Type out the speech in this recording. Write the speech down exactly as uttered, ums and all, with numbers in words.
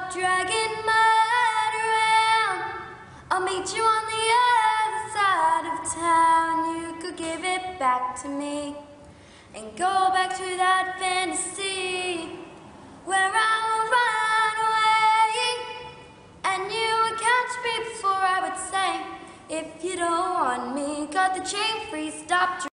stop dragging my head around. I'll meet you on the other side of town. You could give it back to me and go back to that fantasy where I would run away and you would catch me before I would say, if you don't want me, cut the chain free, stop